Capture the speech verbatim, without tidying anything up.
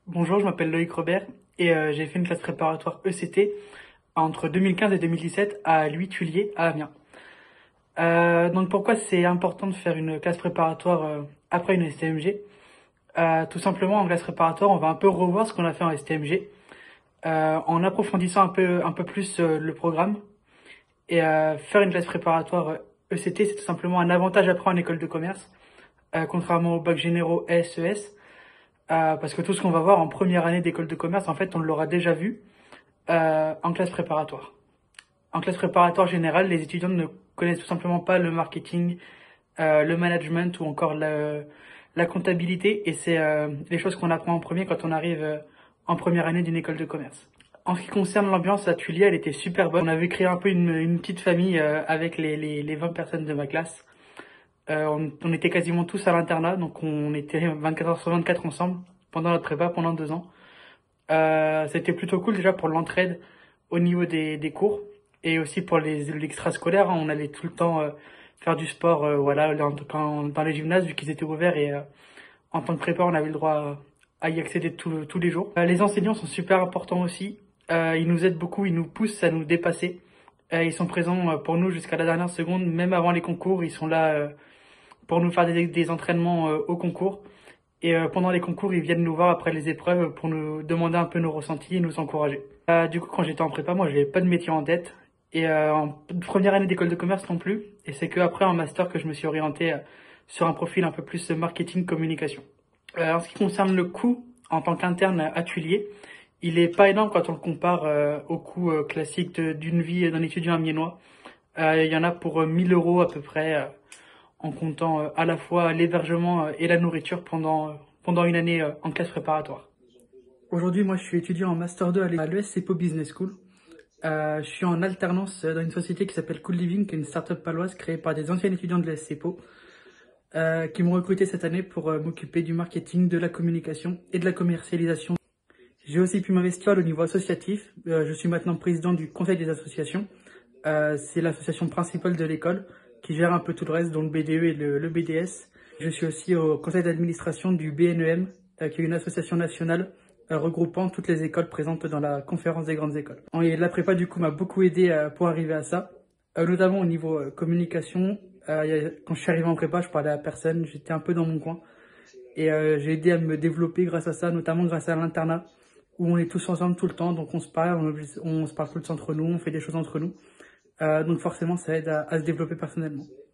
Bonjour, je m'appelle Loïc Robert et euh, j'ai fait une classe préparatoire E C T entre deux mille quinze et deux mille dix-sept à Louis Tulier à Amiens. Euh, donc pourquoi c'est important de faire une classe préparatoire euh, après une S T M G? Euh, Tout simplement, en classe préparatoire, on va un peu revoir ce qu'on a fait en S T M G euh, en approfondissant un peu, un peu plus euh, le programme. Et euh, faire une classe préparatoire euh, E C T, c'est tout simplement un avantage après en école de commerce, euh, contrairement au bac généraux S E S. Euh, parce que tout ce qu'on va voir en première année d'école de commerce, en fait, on l'aura déjà vu euh, en classe préparatoire. En classe préparatoire générale, les étudiants ne connaissent tout simplement pas le marketing, euh, le management ou encore la, la comptabilité. Et c'est euh, les choses qu'on apprend en premier quand on arrive euh, en première année d'une école de commerce. En ce qui concerne l'ambiance à Tulier, elle était super bonne. On avait créé un peu une, une petite famille euh, avec les, les, les vingt personnes de ma classe. Euh, on, on était quasiment tous à l'internat, donc on était vingt-quatre heures sur vingt-quatre ensemble pendant notre prépa pendant deux ans. Euh, c'était plutôt cool déjà pour l'entraide au niveau des, des cours et aussi pour les l'extrascolaire. Hein, on allait tout le temps euh, faire du sport, euh, voilà, dans, quand- dans les gymnases vu qu'ils étaient ouverts et euh, en tant que prépa on avait le droit à y accéder tous tous les jours. Euh, les enseignants sont super importants aussi. Euh, ils nous aident beaucoup, ils nous poussent à nous dépasser. Euh, ils sont présents euh, pour nous jusqu'à la dernière seconde, même avant les concours. Ils sont là euh, pour nous faire des, des entraînements euh, au concours. Et euh, pendant les concours, ils viennent nous voir après les épreuves pour nous demander un peu nos ressentis et nous encourager. Euh, du coup, quand j'étais en prépa, moi, j'avais pas de métier en tête. Et euh, en première année d'école de commerce non plus. Et c'est que après en master que je me suis orienté euh, sur un profil un peu plus marketing communication. Euh, en ce qui concerne le coût en tant qu'interne à Tulier, il est pas énorme quand on le compare euh, au coût euh, classique de- d'une vie d'un étudiant amiénois. Euh, il y en a pour euh, mille euros à peu près. Euh, en comptant euh, à la fois l'hébergement euh, et la nourriture pendant, euh, pendant une année euh, en classe préparatoire. Aujourd'hui, moi, je suis étudiant en Master deux à l'E S C P O Business School. Euh, je suis en alternance euh, dans une société qui s'appelle Cool Living, qui est une start-up paloise créée par des anciens étudiants de l'E S C P O, euh, qui m'ont recruté cette année pour euh, m'occuper du marketing, de la communication et de la commercialisation. J'ai aussi pu m'investir au niveau associatif. Euh, je suis maintenant président du conseil des associations. Euh, c'est l'association principale de l'école qui gère un peu tout le reste, dont le B D E et le, le B D S. Je suis aussi au conseil d'administration du B N E M, euh, qui est une association nationale euh, regroupant toutes les écoles présentes dans la conférence des grandes écoles. Et la prépa, du coup, m'a beaucoup aidé euh, pour arriver à ça, euh, notamment au niveau euh, communication. Euh, y a- quand je suis arrivé en prépa, je parlais à personne, j'étais un peu dans mon coin. Et euh, j'ai aidé à me développer grâce à ça, notamment grâce à l'internat, où on est tous ensemble tout le temps, donc on se parle, on, on se parle tout le temps entre nous, on fait des choses entre nous. Euh, donc forcément, ça aide à, à se développer personnellement.